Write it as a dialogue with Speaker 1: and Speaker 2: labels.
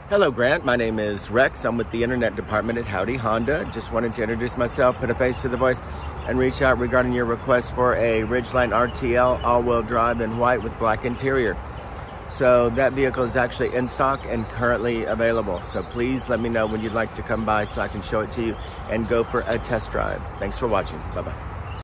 Speaker 1: Hello, Grant. My name is Rex. I'm with the Internet Department at Howdy Honda. Just wanted to introduce myself, put a face to the voice, and reach out regarding your request for a Ridgeline RTL all-wheel drive in white with black interior. So that vehicle is actually in stock and currently available. So please let me know when you'd like to come by so I can show it to you and go for a test drive. Thanks for watching. Bye-bye.